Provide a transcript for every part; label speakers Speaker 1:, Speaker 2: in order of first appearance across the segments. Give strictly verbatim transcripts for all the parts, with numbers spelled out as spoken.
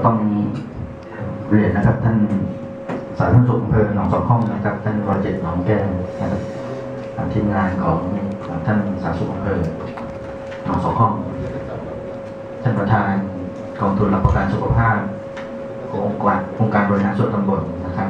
Speaker 1: ต้องเรียนนะครับท่านสาธารณสุขอำเภอหนองสองห้องนะครับท่านวรเจตน์หนองแก้วนะครับทีมงานของท่านสาธารณสุขอำเภอหนองสองห้องท่านประธานกองทุนหลักประกันสุขภาพขององค์การองค์การบริหารส่วนตำบลนะครับ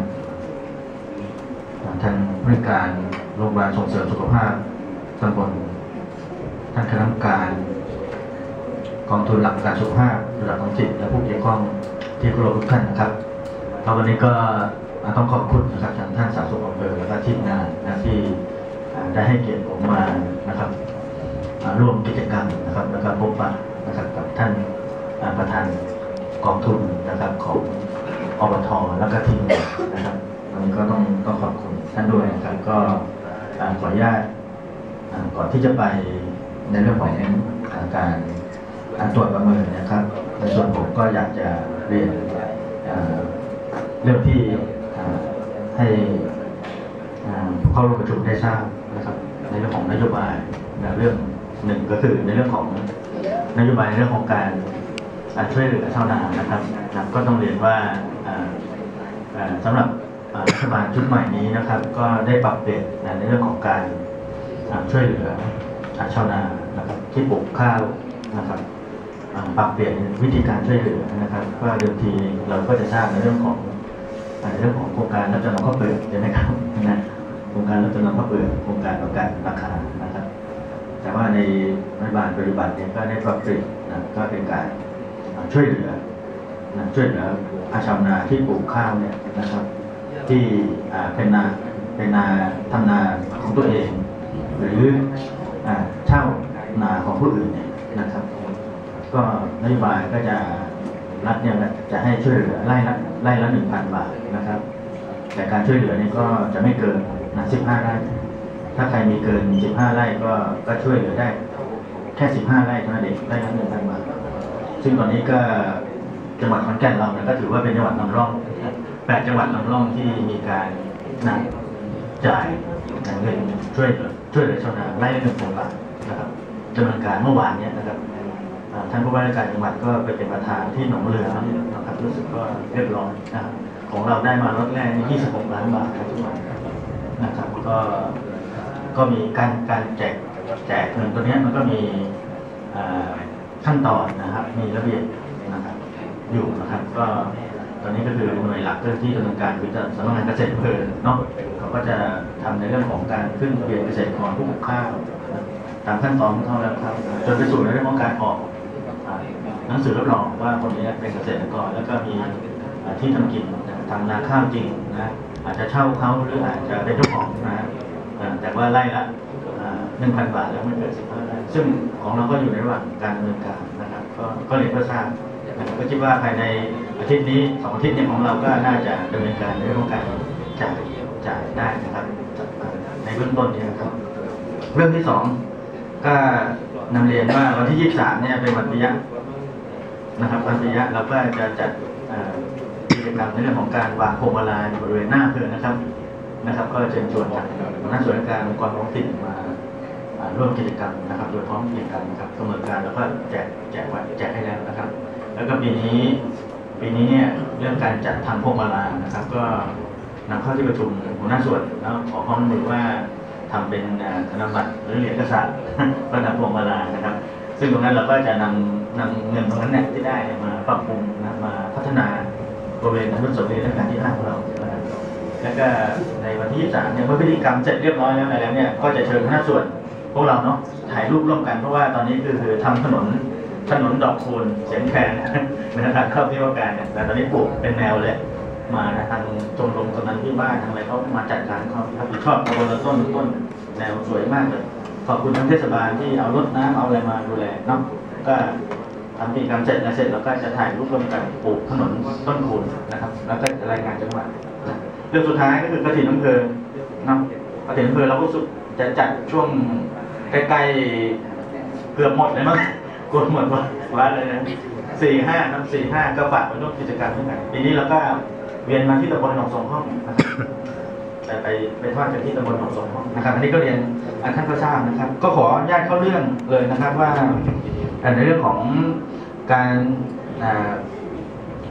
Speaker 1: ท่านผู้ในการโรงพยาบาลส่งเสริมสุขภาพตำบลท่านคณะกรรมการกองทุนหลักประกันสุขภาพระดับท้องถิ่นและผู้เกี่ยวข้องที่เคารพทุกท่านนะครับวันนี้ก็ต้องขอบคุณนะครับทางท่านสาธารณสุขอำเภอและก็ทีมงานนะที่ได้ให้เกียรติผมมานะครับร่วมกิจกรรมนะครับแล้วก็พบปะนะครับกับท่านประธานกองทุนนะครับของอบท.แล้วก็ทีมงานนะครับวันนี้ก็ต้องต้องขอบคุณท่านด้วยนะครับก็ขออนุญาตก่อนที่จะไปในเรื่องของการตรวจประเมินนะครับในส่วนผมก็อยากจะเรียนเรื่องที่ให้ผู้เข้าร่วมประชุมได้ทราบนะครับในเรื่องของนโยบายเรื่องหนึ่งก็คือในเรื่องของนโยบายในเรื่องของการช่วยเหลือชาวนานะครับก็ต้องเรียนว่าสำหรับรัฐบาลชุดใหม่นี้นะครับก็ได้ปรับเปลี่ยนในเรื่องของการช่วยเหลือชาวนานะครับที่ปลูกข้าวนะครับปรับเปลี่ยนวิธีการช่วยเหลือนะครับก็เดิมทีเราก็จะทราบในเรื่องของในเรื่องของโครงการรับจำนำข้าวเปลือกใช่ไหมครับนะโครงการรับจำนำข้าวเปลือกโครงการประกันราคานะครับแต่ว่าในรัฐบาลปฏิบัติเนี่ยก็ได้ปรับเปลี่ยนนะก็เป็นการช่วยเหลือนะช่วยเหลือชาวนาที่ปลูกข้าวเนี่ยนะครับที่เป็นนาเป็นนาทำนาของตัวเองหรือเช่านาของผู้อื่นเนี่ยนะครับก็นโยบายก็จะรัฐเนี่ยจะให้ช่วยเหลือไร่ละไร่ละหนึ่งพันบาทนะครับแต่การช่วยเหลือนี่ก็จะไม่เกินนะสิบห้าไร่ถ้าใครมีเกินสิบห้าไร่ก็ก็ช่วยเหลือได้แค่สิบห้าไร่เท่านั้นเองไร่ละหนึ่งพันบาทซึ่งตอนนี้ก็จังหวัดขอนแก่นเราเนี่ยก็ถือว่าเป็นจังหวัดนำร่องแปดจังหวัดนำร่องที่มีการนะจ่ายเงินช่วยช่วยเหลือชาวนาไร่ละหนึ่งพันบาทนะครับดำเนินการเมื่อวานนี้นะครับท่านผู้ว่าราชการจังหวัดก็ไปเป็นประธานที่หนองเรือนะครับรู้สึกก็เรียบร้อยนะครับของเราได้มาลดแรกในยี่สิบหกล้านบาททุกวันนะครับก็ก็มีการการแจกแจกเงินตัวนี้มันก็มีขั้นตอนนะครับมีระเบียบนะครับอยู่นะครับก็ตอนนี้ก็คือหน่วยหลักเรื่องที่ดำเนินการคือสำนักงานเกษตรอำเภอเนาะเขาก็จะทำในเรื่องของการขึ้นทะเบียนเกษตรกรผู้ปลูกข้าวตามขั้นตอนของเขาแล้วครับจนไปสู่ในเรื่องของการออกหนังสือรับรองว่าคนนี้เป็นเกษตรกรแล้วก็มีที่ทำกินทำนาข้าวจริงนะอาจจะเช่าเขาหรืออาจจะเป็นเจ้าของนะแต่ว่าไร่ละหนึ่งพันบาทแล้วไม่เกินสิบห้าไร่ซึ่งของเราก็อยู่ในระหว่างการดำเนินการนะครับก็ก็เรียนเพื่อทราบก็คิดว่าภายในอาทิตย์นี้สองอาทิตย์นี้ของเราก็น่าจะดำเนินการในเรื่องของการจ่ายจ่ายได้นะครับในเบื้องต้นนี้นะครับเรื่องที่สองก็นำเรียนว่าวันที่ยี่สิบสามเนี่ยเป็นวันปิยะนะครับวันปิยะเราก็จะจัดกิจกรรมในเรื่องของการวางพวงมาลัยบริเวณหน้าอำเภอนะครับนะครับก็เชิญชวนทางนักส่วนราชการองค์กรท้องถิ่นมาร่วมกิจกรรมนะครับโดยพร้อมกิจกรรมนะครับกำหนดการแล้วก็แจกแจกไว้แจกให้แล้วนะครับแล้วก็ปีนี้ปีนี้เนี่ยเรื่องการจัดทำพวงมาลัยนะครับก็นำเข้าที่ประชุมหัวหน้าส่วนแล้วขอความร่วมมือว่าทำเป็นธนบัตรหรือเหรียญกระสาบก็นำพวงมาลัยนะครับซึ่งตรงนั้นเราก็จะนำนำเงินตรงนั้นเนี่ยที่ได้มาปรับปรุงนะมาพัฒนาบริเวณอนุสาวรีย์รัชกาลที่ห้าของเราแล้วก็ในวันที่ยี่สิบสามเนี่ยเมื่อพิธีกรรมเสร็จเรียบร้อยแล้วอะไรแล้วเนี่ยก็จะเชิญคณะส่วนพวกเราเนาะถ่ายรูปร่วมกันเพราะว่าตอนนี้คือคือทำถนนถนนดอกคูณเสียงแคนนะครับเข้าที่ว่าการเนี่ยแต่ตอนนี้ปลูกเป็นแนวเลยมาทางชมรมกำนันที่บ้านทางอะไรเขามาจัดการเขารับผิดชอบเอาต้นต้นต้นแนวสวยมากเลยขอบคุณทั้งเทศบาลที่เอารถน้ำเอาอะไรมาดูแลเนาะก็ทำกิจกรรมเสร็จแล้วเสร็จเราก็จะถ่ายรูปร่วมกันปลูกถนนต้นคูณนะครับแล้วก็รายงานจังหวัดเรื่องสุดท้ายก็คือกฐินอำเภอเนาะกฐินอำเภอเราก็สุดจะจัดช่วงใกล้ๆเกือบหมดเลยมั้งกดหมดว่าเลยนะสี่ห้าน้ำสี่ห้าก็ฝากไปร่วมกิจกรรมด้วยกันปีนี้เราก็เวียนมาที่ตำบลหนองสองห้องนะครับแต่ไปไปทอดกันที่ตำบลหนองสองห้องนะครับอันนี้ก็เรียนท่านก็ทราบนะครับก็ขออนุญาตเข้าเรื่องเลยนะครับว่าในเรื่องของการ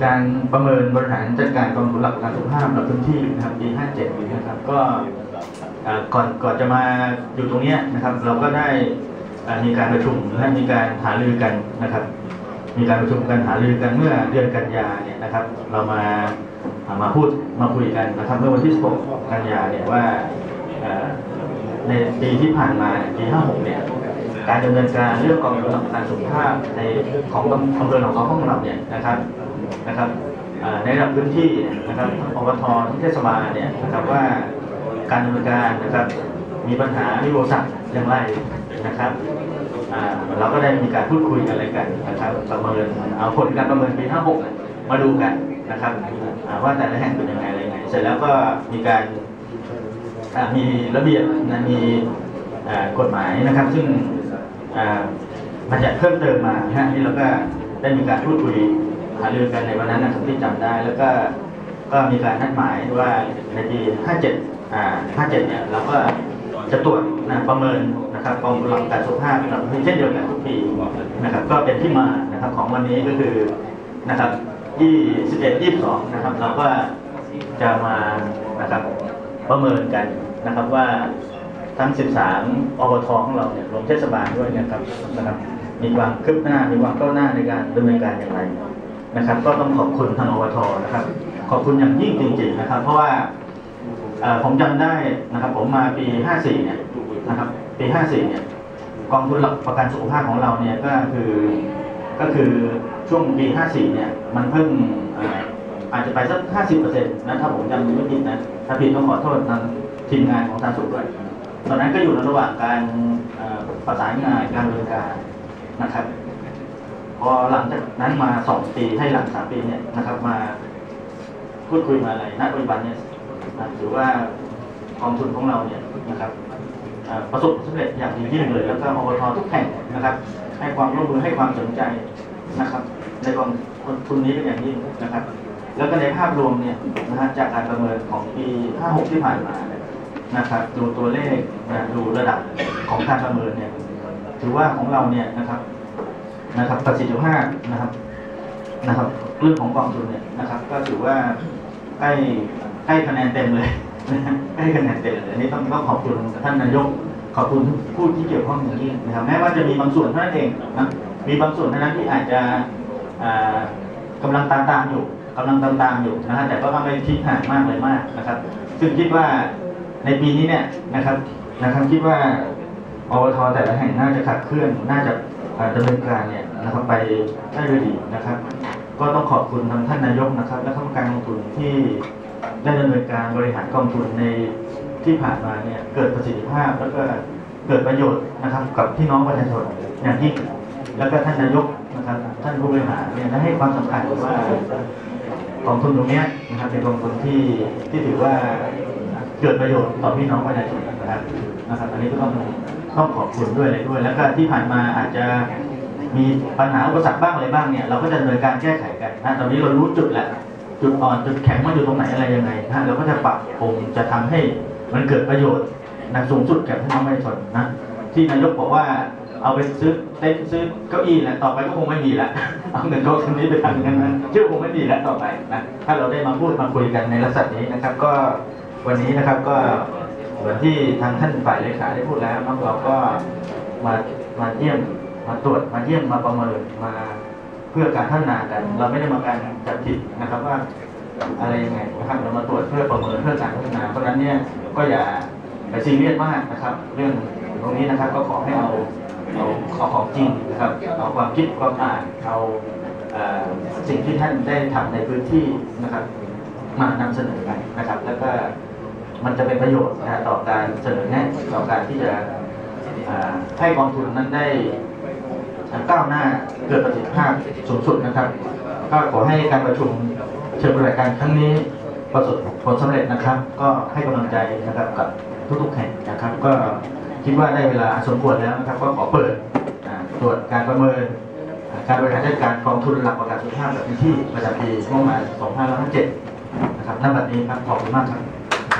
Speaker 1: การประเมินบริหารจัดการกองทุนหลักประกันสุขภาพในพื้นที่นะครับปีห้าเจ็ดนะครับก็ก่อนก่อนจะมาอยู่ตรงนี้นะครับเราก็ได้มีการประชุมและมีการหารือกันนะครับมีการประชุมกันหารือกันเมื่อเดือนกันยาเนี่ยนะครับเรามามาพูดมาคุยกันนะครับเมื่อวันที่สิบหกกันยาเนี่ยว่าในปีที่ผ่านมาปีห้าหกเนี่ยการดำเนินการเรื่องกองทุนหลักประกันสุขภาพในของอำเภอหนองคายของเราเนี่ยนะครับนะครับในระดับพื้นที่นะครับอบตทั้งเทศบาลเนี่ยนะครับว่าการดำเนินการนะครับมีปัญหามีอุปสรรคอย่างไรนะครับเราก็ได้มีการพูดคุยกันอะไรกันนะครับประเมินเอาผลการประเมินปีห้าหกมาดูกันนะครับว่าแต่ละแห่งเป็นยังไงอะไรยังไงเสร็จแล้วก็มีการมีระเบียบนะมีกฎหมายนะครับซึ่งมาจากเพิ่มเติมมาฮะนี่เราก็ได้มีการพูดคุยหารือกันในวันนั้นนะครับที่จำได้แล้วก็ก็มีการนัดหมายว่าในปีห้าเจ็ดอ่าห้าเจ็ดเนี่ยเราก็จะตรวจนะประเมินนะครับกองทุนหลักประกันสุขภาพเช่นเดียวกันทุกปีนะครับก็เป็นที่มานะครับของวันนี้ก็คือนะครับยี่สิบเอ็ด ยี่สิบสองนะครับเราก็จะมานะครับประเมินกันนะครับว่าทั้งสิบสามอบตของเราเนี่ยรวมเทศบาลด้วยนะครับนะครับมีความคืบหน้ามีความก้าวหน้าในการดำเนินการอย่างไรนะครับก็ต้องขอบคุณทางอบตนะครับขอบคุณอย่างยิ่งจริงๆนะครับเพราะว่าผมจำได้นะครับผมมาปีห้าสี่เนี่ยนะครับปีห้าสี่เนี่ยกองทุนหลักประกันสุขภาพของเราเนี่ยก็คือก็คือช่วงปีห้าสี่เนี่ยมันเพิ่งอาจจะไปสัก ห้าสิบเปอร์เซ็นต์ นะถ้าผมจำไม่ผิดนะถ้าผิดต้องขอโทษทางทีมงานของทางสุขด้วยตอนนั้นก็อยู่ในระหว่างการประสานงานการดำเนินการนะครับพอหลังจากนั้นมาสองปีให้หลังสามปีเนี่ยนะครับมาพูดคุยมาอะไรณปัจจุบันเนี่ยถือว่ากองทุนของเราเนี่ยนะครับประสบความสำเร็จอย่างดียิ่งเลยแล้วก็อบตทุกแห่งนะครับให้ความร่วมมือให้ความสนใจนะครับในกองทุนนี้เป็นอย่างยิ่งนะครับแล้วก็ในภาพรวมเนี่ยนะฮะจากการประเมินของปีห้าหกที่ผ่านมานะครับดูตัวเลขนะดูระดับของการประเมินเนี่ยถือว่าของเราเนี่ยนะครับนะครับประสิทธิภาพนะครับนะครับเรื่องของกองทุนเนี่ยนะครับก็ถือว่าใกล้ใกล้คะแนนเต็มเลยใกล้คะแนนเต็มเลยอันนี้ต้องต้องขอบคุณท่านนายกขอบคุณผู้ที่เกี่ยวข้องอย่างยิ่งนะครับแม้ว่าจะมีบางส่วนเท่านั้นเองนะมีบางส่วนเท่านั้นที่อาจจะกำลังตามตามอยู่กำลังตามตามอยู่นะฮะแต่ก็ไม่ทิ้งห่างมากเลยมากนะครับซึ่งคิดว่าในปีนี้เนี่ยนะครับนะครับคิดว่าอบตแต่ละแห่งน่าจะขับเคลื่อนน่าจะดำเนินการเนี่ยนะครับไปได้ด้วยดีนะครับก็ต้องขอบคุณทางท่านนายกนะครับและคณะกรรมการกองทุนที่ได้ดำเนินการบริหารกองทุนในที่ผ่านมาเนี่ยเกิดประสิทธิภาพแล้วก็เกิดประโยชน์นะครับกับพี่น้องประชาชนอย่างยิ่งแล้วก็ท่านนายกนะครับท่านผู้บริหารเนี่ยได้ให้ความสำคัญว่ากองทุนตรงนี้นะครับเป็นกองทุนที่ที่ถือว่าเกิดประโยชน์ต่อพี่น้องประชาชนนะครับนะครับอันนี้ก็ต้องต้องขอบคุณด้วยเลยด้วยแล้วก็ที่ผ่านมาอาจจะมีปัญหาอุปสรรคบ้างอะไรบ้างเนี่ยเราก็จะดำเนินการแก้ไขกันนะตอนนี้เรารู้จุดแล้วจุดอ่อนจุดแข็งมันอยู่ตรงไหนอะไรยังไงนะเราก็จะปรับปรุงจะทำให้มันเกิดประโยชน์นะสูงสุดแก่พี่น้องประชาชนนะที่นายกบอกว่าเอาไปซื้อเต็นท์ซื้อเก้าอี้แหละต่อไปก็คงไม่มีละเอาเงินเขาตรงนี้ไปทำกันนั้นเชื่อคงไม่มีแล้วต่อไปนะถ้าเราได้มาพูดมาคุยกันในลักษณะนี้นะครับก็วันนี้นะครับก็เหมือนที่ทางท่านฝ่ายเลขาได้พูดแล้วน้องเราก็มามาเยี่ยมมาตรวจมาเยี่ยมมาประเมินมาเพื่อการพัฒนากันเราไม่ได้มาการจับผิดนะครับว่าอะไรยังไงนะครับเรามาตรวจเพื่อประเมินเพื่อการพัฒนาเพราะฉะนั้นเนี่ยก็อย่าไปซีเรียสมากนะครับเรื่องตรงนี้นะครับก็ขอให้เอาเอาเอาของจริงนะครับเอาความคิดความอ่านเอาสิ่งที่ท่านได้ทำในพื้นที่นะครับมานำเสนอกันนะครับแล้วก็มันจะเป็นประโยชน์นะต่อการเสนอแนะต่อการที่จะให้กองทุนนั้นได้ก้าวหน้าเกิดประสิทธิภาพสูงสุดนะครับก็ขอให้การประชุมเชิญบริการครั้งนี้ประสบผลสำเร็จนะครับก็ให้กำลังใจนะครับกับทุกๆแห่งนะครับก็คิดว่าได้เวลาสมควรแล้วนะครับก็ขอเปิดตรวจการประเมินการบริหารจัดการกองทุนหลักประกันสุขภาพแบบพื้นที่ประจำปีงบประมาณสองพันห้าร้อยห้าสิบเจ็ดนะครับณบัดนี้ครับขอบคุณมากครับ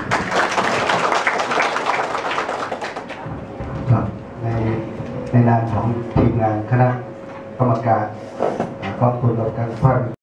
Speaker 2: ในในนามของทีมงานคณะกรรมการกองทุนหลักประกันสุขภาพ